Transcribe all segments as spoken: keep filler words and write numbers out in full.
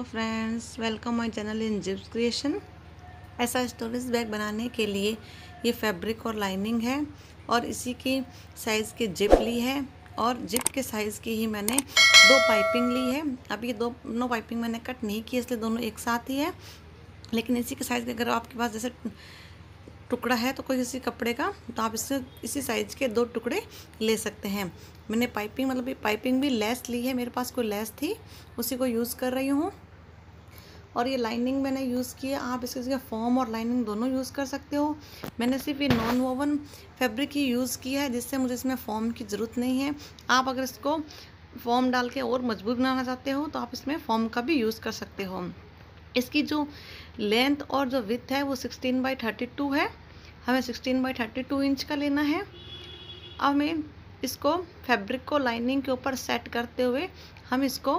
Friends, welcome my channel in Jips Creation. ऐसा storage bag बनाने के लिए ये फैब्रिक और लाइनिंग है और इसी की साइज़ की जिप ली है और जिप के साइज़ की ही मैंने दो पाइपिंग ली है। अब ये दो दोनों पाइपिंग मैंने कट नहीं की इसलिए दोनों एक साथ ही है, लेकिन इसी के साइज़ के अगर आपके पास जैसे टुकड़ा है तो कोई किसी कपड़े का, तो आप इससे इसी साइज़ के दो टुकड़े ले सकते हैं। मैंने पाइपिंग मतलब पाइपिंग भी लेस ली है, मेरे पास कोई लेस थी उसी को यूज़ कर रही हूँ। और ये लाइनिंग मैंने यूज़ की है, आप इसके जगह फॉर्म और लाइनिंग दोनों यूज़ कर सकते हो। मैंने सिर्फ ये नॉन वोवन फैब्रिक ही यूज़ किया है जिससे मुझे इसमें फॉर्म की ज़रूरत नहीं है। आप अगर इसको फॉर्म डाल के और मजबूत बनाना चाहते हो तो आप इसमें फॉर्म का भी यूज़ कर सकते हो। इसकी जो लेंथ और जो विड्थ है वो सिक्सटीन बाई थर्टी टू है, हमें sixteen by thirty two inch का लेना है। अब हमें इसको फैब्रिक को लाइनिंग के ऊपर सेट करते हुए हम इसको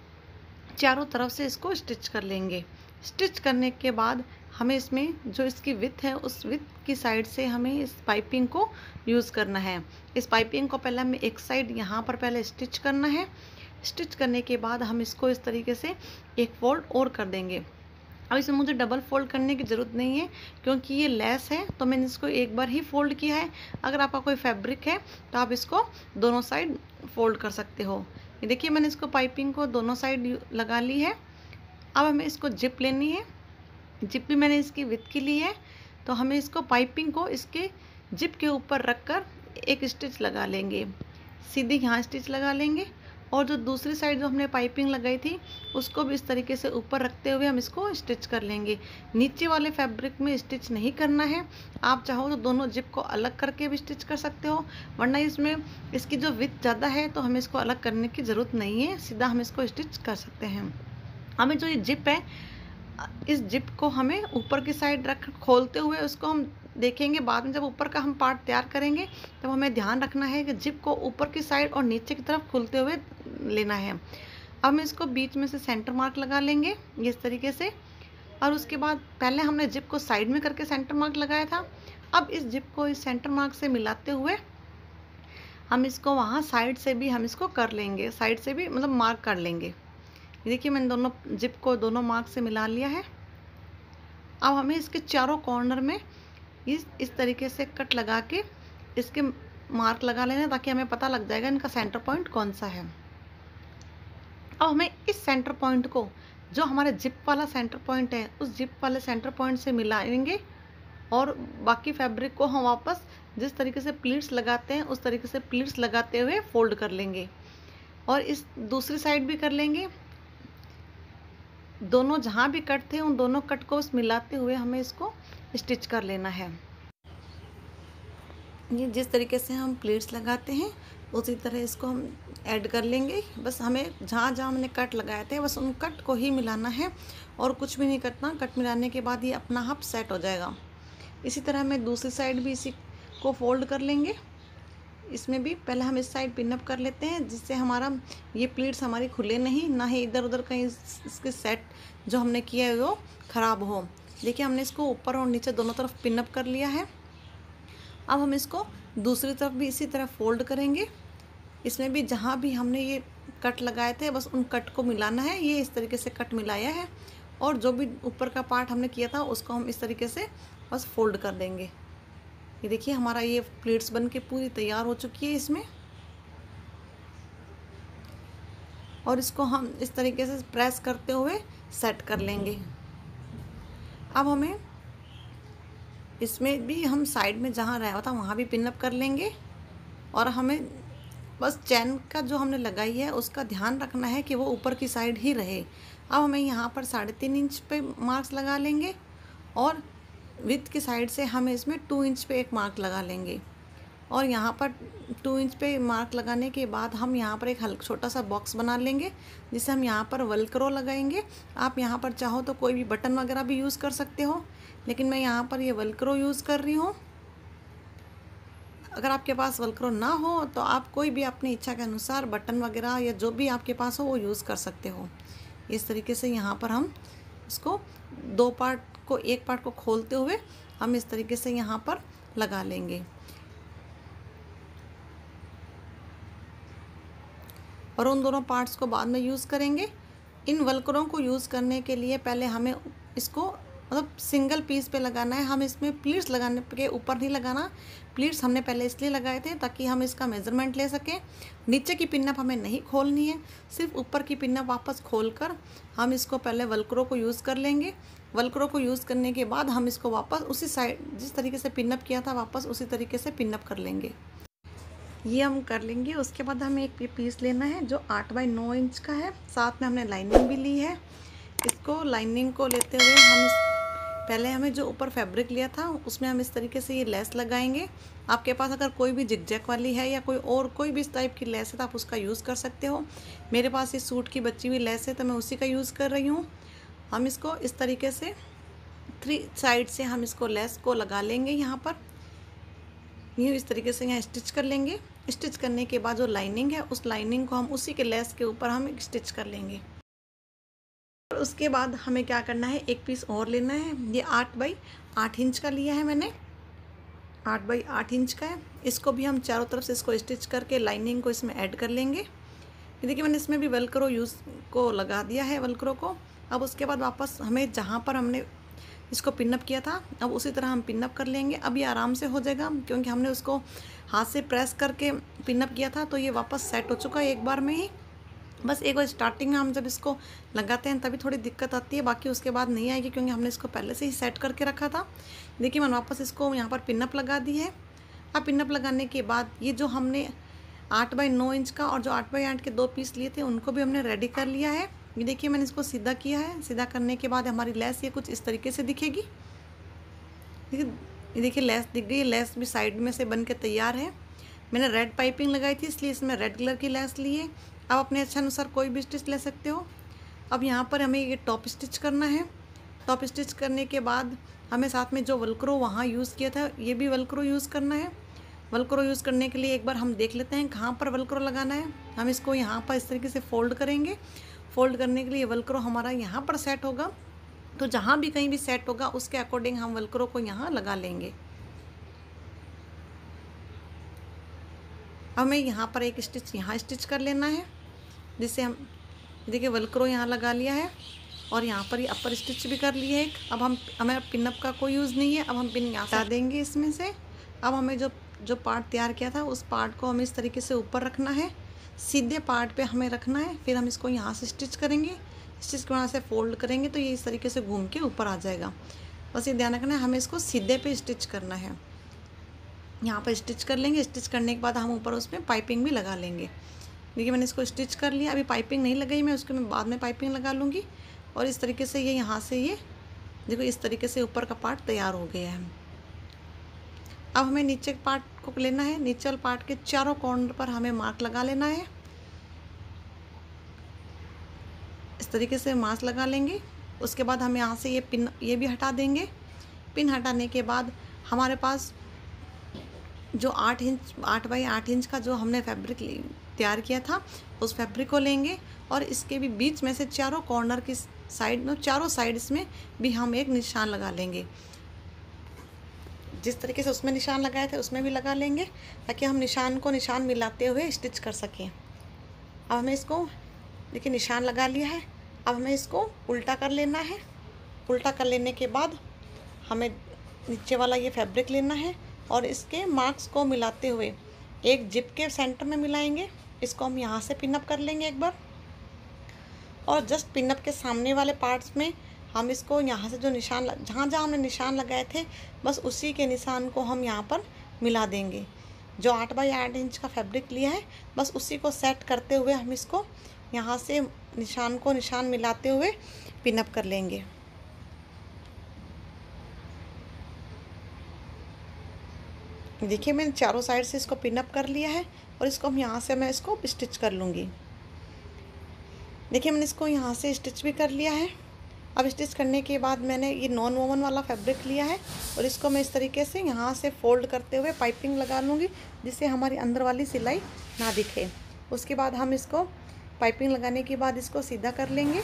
चारों तरफ से इसको स्टिच कर लेंगे। स्टिच करने के बाद हमें इसमें जो इसकी विड्थ है उस विड्थ की साइड से हमें इस पाइपिंग को यूज़ करना है। इस पाइपिंग को पहले हमें एक साइड यहाँ पर पहले स्टिच करना है। स्टिच करने के बाद हम इसको इस तरीके से एक फोल्ड और कर देंगे। अब इसमें मुझे डबल फोल्ड करने की ज़रूरत नहीं है क्योंकि ये लेस है तो मैंने इसको एक बार ही फोल्ड किया है। अगर आपका कोई फैब्रिक है तो आप इसको दोनों साइड फोल्ड कर सकते हो। ये देखिए मैंने इसको पाइपिंग को दोनों साइड लगा ली है। अब हमें इसको जिप लेनी है। जिप भी मैंने इसकी विड्थ की ली है, तो हमें इसको पाइपिंग को इसके जिप के ऊपर रख कर एक स्टिच लगा लेंगे। सीधी यहाँ स्टिच लगा लेंगे और जो दूसरी साइड जो हमने पाइपिंग लगाई थी उसको भी इस तरीके से ऊपर रखते हुए हम इसको स्टिच कर लेंगे। नीचे वाले फैब्रिक में स्टिच नहीं करना है, आप चाहो तो दोनों जिप को अलग करके भी स्टिच कर सकते हो, वरना इसमें इसकी जो विड्थ ज़्यादा है तो हमें इसको अलग करने की ज़रूरत नहीं है, सीधा हम इसको स्टिच कर सकते हैं। हमें जो ये जिप है इस जिप को हमें ऊपर की साइड रख खोलते हुए उसको हम देखेंगे बाद में, जब ऊपर का हम पार्ट तैयार करेंगे तब हमें ध्यान रखना है कि जिप को ऊपर की साइड और नीचे की तरफ खुलते हुए लेना है। अब हम इसको बीच में से सेंटर मार्क लगा लेंगे इस तरीके से, और उसके बाद पहले हमने जिप को साइड में करके सेंटर मार्क लगाया था। अब इस जिप को इस सेंटर मार्क से मिलाते हुए हम इसको वहाँ साइड से भी हम इसको कर लेंगे, साइड से भी मतलब मार्क कर लेंगे। देखिए मैंने दोनों जिप को दोनों मार्क से मिला लिया है। अब हमें इसके चारों कॉर्नर में इस इस तरीके से कट लगा के इसके मार्क लगा लेना ताकि हमें पता लग जाएगा इनका सेंटर पॉइंट कौन सा है। अब हमें इस सेंटर पॉइंट को जो हमारे जिप वाला सेंटर पॉइंट है उस जिप वाले सेंटर पॉइंट से मिलाएंगे और बाकी फैब्रिक को हम वापस जिस तरीके से प्लीट्स लगाते हैं उस तरीके से प्लीट्स लगाते हुए फोल्ड कर लेंगे और इस दूसरी साइड भी कर लेंगे। दोनों जहाँ भी कट थे उन दोनों कट को मिलाते हुए हमें इसको स्टिच कर लेना है। ये जिस तरीके से हम प्लेट्स लगाते हैं उसी तरह इसको हम ऐड कर लेंगे। बस हमें जहाँ जहाँ हमने कट लगाए थे बस उन कट को ही मिलाना है और कुछ भी नहीं करना। कट मिलाने के बाद ये अपना आप सेट हो जाएगा। इसी तरह हमें दूसरी साइड भी इसी को फोल्ड कर लेंगे। इसमें भी पहले हम इस साइड पिनअप कर लेते हैं जिससे हमारा ये प्लीट्स हमारी खुले नहीं, ना ही इधर उधर कहीं इसके सेट जो हमने किया है वो ख़राब हो। देखिए हमने इसको ऊपर और नीचे दोनों तरफ पिनअप कर लिया है। अब हम इसको दूसरी तरफ भी इसी तरह फोल्ड करेंगे। इसमें भी जहाँ भी हमने ये कट लगाए थे बस उन कट को मिलाना है। ये इस तरीके से कट मिलाया है और जो भी ऊपर का पार्ट हमने किया था उसको हम इस तरीके से बस फोल्ड कर देंगे। ये देखिए हमारा ये प्लेट्स बन के पूरी तैयार हो चुकी है इसमें, और इसको हम इस तरीके से प्रेस करते हुए सेट कर लेंगे। अब हमें इसमें भी हम साइड में जहाँ रहा था वहाँ भी पिनअप कर लेंगे और हमें बस चैन का जो हमने लगाई है उसका ध्यान रखना है कि वो ऊपर की साइड ही रहे। अब हमें यहाँ पर साढ़े तीन इंच पे मार्क्स लगा लेंगे और विड्थ की साइड से हमें इसमें टू इंच पे एक मार्क लगा लेंगे और यहाँ पर टू इंच पे मार्क लगाने के बाद हम यहाँ पर एक हल्का छोटा सा बॉक्स बना लेंगे जिसे हम यहाँ पर वेलक्रो लगाएंगे। आप यहाँ पर चाहो तो कोई भी बटन वगैरह भी यूज़ कर सकते हो, लेकिन मैं यहाँ पर ये वेलक्रो यूज़ कर रही हूँ। अगर आपके पास वेलक्रो ना हो तो आप कोई भी अपनी इच्छा के अनुसार बटन वगैरह या जो भी आपके पास हो वो यूज़ कर सकते हो। इस तरीके से यहाँ पर हम इसको दो पार्ट को एक पार्ट को खोलते हुए हम इस तरीके से यहाँ पर लगा लेंगे और उन दोनों पार्ट्स को बाद में यूज़ करेंगे। इन वल्करों को यूज़ करने के लिए पहले हमें इसको मतलब सिंगल पीस पे लगाना है। हम इसमें प्लीट्स लगाने के ऊपर नहीं लगाना। प्लीट्स हमने पहले इसलिए लगाए थे ताकि हम इसका मेज़रमेंट ले सकें। नीचे की पिनअप हमें नहीं खोलनी है, सिर्फ ऊपर की पिनअप वापस खोलकर हम इसको पहले वल्करों को यूज़ कर लेंगे। वल्करों को यूज़ करने के बाद हम इसको वापस उसी साइड जिस तरीके से पिनअप किया था वापस उसी तरीके से पिनअप कर लेंगे। ये हम कर लेंगे। उसके बाद हमें एक पीस लेना है जो आठ बाई नौ इंच का है, साथ में हमने लाइनिंग भी ली है। इसको लाइनिंग को लेते हुए हम इस पहले हमें जो ऊपर फैब्रिक लिया था उसमें हम इस तरीके से ये लेस लगाएंगे। आपके पास अगर कोई भी जिगजैग वाली है या कोई और कोई भी इस टाइप की लेस है तो आप उसका यूज़ कर सकते हो। मेरे पास इस सूट की बची हुई लेस है तो मैं उसी का यूज़ कर रही हूँ। हम इसको इस तरीके से थ्री साइड से हम इसको लेस को लगा लेंगे। यहाँ पर ये इस तरीके से यहाँ स्टिच कर लेंगे। स्टिच करने के बाद जो लाइनिंग है उस लाइनिंग को हम उसी के लेस के ऊपर हम एक स्टिच कर लेंगे। और उसके बाद हमें क्या करना है, एक पीस और लेना है। ये आठ बाई आठ इंच का लिया है मैंने, आठ बाई आठ इंच का है। इसको भी हम चारों तरफ से इसको स्टिच करके लाइनिंग को इसमें ऐड कर लेंगे। ये देखिए मैंने इसमें भी वेलक्रो यूज़ को लगा दिया है, वेलक्रो को। अब उसके बाद वापस हमें जहाँ पर हमने इसको पिनअप किया था अब उसी तरह हम पिनअप कर लेंगे। अब ये आराम से हो जाएगा क्योंकि हमने उसको हाथ से प्रेस करके पिनअप किया था तो ये वापस सेट हो चुका है एक बार में ही। बस एक बार स्टार्टिंग में हम जब इसको लगाते हैं तभी थोड़ी दिक्कत आती है, बाकी उसके बाद नहीं आएगी क्योंकि हमने इसको पहले से ही सेट करके रखा था। देखिए मैंने वापस इसको यहाँ पर पिनअप लगा दी है। अब पिनअप लगाने के बाद ये जो हमने आठ बाई नौ इंच का और जो आठ बाई आठ के दो पीस लिए थे उनको भी हमने रेडी कर लिया है। ये देखिए मैंने इसको सीधा किया है। सीधा करने के बाद हमारी लेस ये कुछ इस तरीके से दिखेगी। ये देखिए लेस दिख गई। लेस भी साइड में से बन के तैयार है। मैंने रेड पाइपिंग लगाई थी इसलिए इसमें रेड कलर की लेस ली है। अब अपने इच्छा अनुसार कोई भी स्टिच ले सकते हो। अब यहाँ पर हमें ये टॉप स्टिच करना है। टॉप स्टिच करने के बाद हमें साथ में जो वेलक्रो वहाँ यूज़ किया था ये भी वेलक्रो यूज़ करना है। वेलक्रो यूज़ करने के लिए एक बार हम देख लेते हैं कहाँ पर वेलक्रो लगाना है। हम इसको यहाँ पर इस तरीके से फोल्ड करेंगे। फोल्ड करने के लिए वेलक्रो हमारा यहाँ पर सेट होगा, तो जहाँ भी कहीं भी सेट होगा उसके अकॉर्डिंग हम वेलक्रो को यहाँ लगा लेंगे। अब हमें यहाँ पर एक स्टिच यहाँ स्टिच कर लेना है जिससे हम देखिए वेलक्रो यहाँ लगा लिया है और यहाँ पर ये अपर स्टिच भी कर लिया है एक। अब हम हमें पिनअप का कोई यूज़ नहीं है। अब हम पिन यहाँ हटा देंगे इसमें से। अब हमें जो जो पार्ट तैयार किया था उस पार्ट को हमें इस तरीके से ऊपर रखना है, सीधे पार्ट पे हमें रखना है। फिर हम इसको यहाँ से स्टिच करेंगे। स्टिच को यहाँ से फोल्ड करेंगे तो ये इस तरीके से घूम के ऊपर आ जाएगा। बस ये ध्यान रखना है हमें इसको सीधे पे स्टिच करना है। यहाँ पर स्टिच कर लेंगे। स्टिच करने के बाद हम ऊपर उसमें पाइपिंग भी लगा लेंगे। देखिए मैंने इसको स्टिच कर लिया। अभी पाइपिंग नहीं लगाई मैं, उसको मैं बाद में पाइपिंग लगा लूँगी। और इस तरीके से ये यहाँ से ये देखो इस तरीके से ऊपर का पार्ट तैयार हो गया है। अब हमें नीचे के पार्ट को लेना है। नीचे वाले पार्ट के चारों कॉर्नर पर हमें मार्क लगा लेना है। इस तरीके से मार्क लगा लेंगे। उसके बाद हम यहाँ से ये पिन ये भी हटा देंगे। पिन हटाने के बाद हमारे पास जो आठ इंच आठ बाई आठ इंच का जो हमने फैब्रिक तैयार किया था उस फैब्रिक को लेंगे और इसके भी बीच में से चारों कॉर्नर की साइड में चारों साइड्स में भी हम एक निशान लगा लेंगे। जिस तरीके से उसमें निशान लगाए थे उसमें भी लगा लेंगे ताकि हम निशान को निशान मिलाते हुए स्टिच कर सकें। अब हमें इसको देखिए निशान लगा लिया है। अब हमें इसको उल्टा कर लेना है। उल्टा कर लेने के बाद हमें नीचे वाला ये फैब्रिक लेना है और इसके मार्क्स को मिलाते हुए एक जिप के सेंटर में मिलाएंगे। इसको हम यहाँ से पिनअप कर लेंगे एक बार और जस्ट पिनअप के सामने वाले पार्ट्स में हम इसको यहाँ से जो निशान जहाँ जहाँ हमने निशान लगाए थे बस उसी के निशान को हम यहाँ पर मिला देंगे। जो आठ बाई आठ इंच का फैब्रिक लिया है बस उसी को सेट करते हुए हम इसको यहाँ से निशान को निशान मिलाते हुए पिनअप कर लेंगे। देखिए मैंने चारों साइड से इसको पिनअप कर लिया है और इसको हम यहाँ से मैं इसको स्टिच कर लूँगी। देखिए मैंने इसको यहाँ से स्टिच भी कर लिया है। अब स्टिच करने के बाद मैंने ये नॉन वोवन वाला फैब्रिक लिया है और इसको मैं इस तरीके से यहाँ से फोल्ड करते हुए पाइपिंग लगा लूँगी जिससे हमारी अंदर वाली सिलाई ना दिखे। उसके बाद हम इसको पाइपिंग लगाने के बाद इसको सीधा कर लेंगे।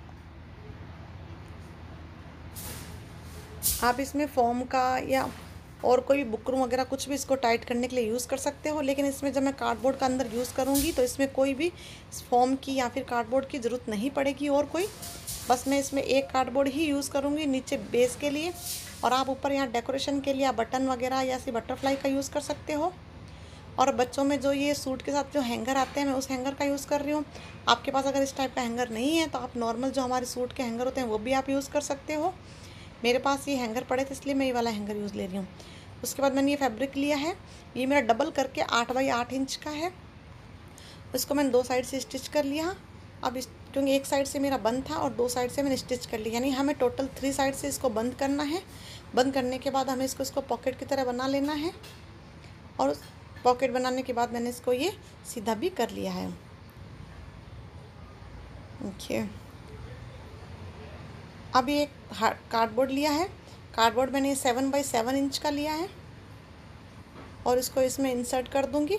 आप इसमें फॉर्म का या और कोई भी बुकरम वगैरह कुछ भी इसको टाइट करने के लिए यूज़ कर सकते हो। लेकिन इसमें जब मैं कार्डबोर्ड का अंदर यूज़ करूँगी तो इसमें कोई भी फोम की या फिर कार्डबोर्ड की ज़रूरत नहीं पड़ेगी। और कोई बस मैं इसमें एक कार्डबोर्ड ही यूज़ करूँगी नीचे बेस के लिए, और आप ऊपर यहाँ डेकोरेशन के लिए आप बटन वगैरह या फिर बटरफ्लाई का यूज़ कर सकते हो। और बच्चों में जो ये सूट के साथ जो हैंगर आते हैं मैं उस हैंगर का यूज़ कर रही हूँ। आपके पास अगर इस टाइप का हैंगर नहीं है तो आप नॉर्मल जो हमारे सूट के हैंगर होते हैं वो भी आप यूज़ कर सकते हो। मेरे पास ये हैंगर पड़े थे इसलिए मैं ये वाला हैंगर यूज़ ले रही हूँ। उसके बाद मैंने ये फैब्रिक लिया है, ये मेरा डबल करके आठ बाई आठ इंच का है। इसको मैंने दो साइड से स्टिच कर लिया। अब इस क्योंकि एक साइड से मेरा बंद था और दो साइड से मैंने स्टिच कर लिया, यानी हमें टोटल थ्री साइड से इसको बंद करना है। बंद करने के बाद हमें इसको इसको पॉकेट की तरह बना लेना है। और उस पॉकेट बनाने के बाद मैंने इसको ये सीधा भी कर लिया है। ओके, अब ये एक कार्डबोर्ड लिया है। कार्डबोर्ड मैंने सेवन बाई सेवन इंच का लिया है और इसको इसमें इंसर्ट कर दूंगी।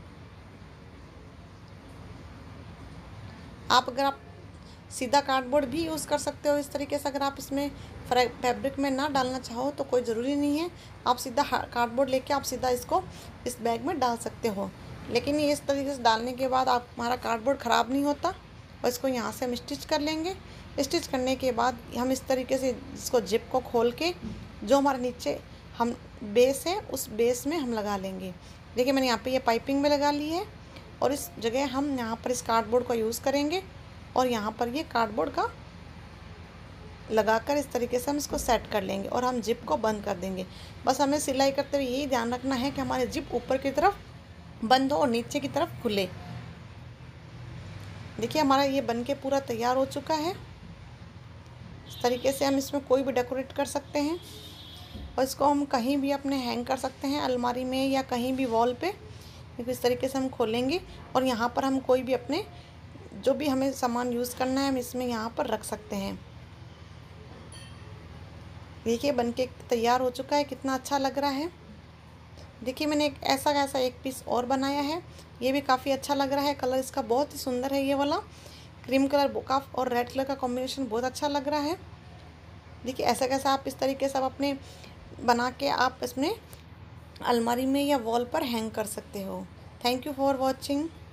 आप अगर आप सीधा कार्डबोर्ड भी यूज़ कर सकते हो इस तरीके से। अगर आप इसमें फैब्रिक में ना डालना चाहो तो कोई ज़रूरी नहीं है, आप सीधा कार्डबोर्ड लेके आप सीधा इसको इस बैग में डाल सकते हो। लेकिन ये इस तरीके से डालने के बाद आप हमारा कार्डबोर्ड ख़राब नहीं होता। और इसको यहाँ से हम स्टिच कर लेंगे। स्टिच करने के बाद हम इस तरीके से इसको जिप को खोल के जो हमारे नीचे हम बेस है उस बेस में हम लगा लेंगे। देखिए मैंने यहाँ पे ये पाइपिंग में लगा ली है और इस जगह हम यहाँ पर इस कार्डबोर्ड का यूज़ करेंगे और यहाँ पर ये कार्डबोर्ड का लगाकर इस तरीके से हम इसको सेट कर लेंगे और हम जिप को बंद कर देंगे। बस हमें सिलाई करते हुए यही ध्यान रखना है कि हमारे जिप ऊपर की तरफ बंद हो और नीचे की तरफ खुले। देखिए हमारा ये बन के पूरा तैयार हो चुका है। इस तरीके से हम इसमें कोई भी डेकोरेट कर सकते हैं और इसको हम कहीं भी अपने हैंग कर सकते हैं, अलमारी में या कहीं भी वॉल पे। इस तरीके से हम खोलेंगे और यहाँ पर हम कोई भी अपने जो भी हमें सामान यूज़ करना है हम इसमें यहाँ पर रख सकते हैं। देखिए बनके तैयार हो चुका है, कितना अच्छा लग रहा है। देखिए मैंने एक ऐसा ऐसा एक पीस और बनाया है, ये भी काफ़ी अच्छा लग रहा है। कलर इसका बहुत ही सुंदर है, ये वाला क्रीम कलर का और रेड कलर का कॉम्बिनेशन बहुत अच्छा लग रहा है। देखिए ऐसा कैसा आप इस तरीके से आप अपने बना के आप इसमें अलमारी में या वॉल पर हैंग कर सकते हो। Thank you for watching.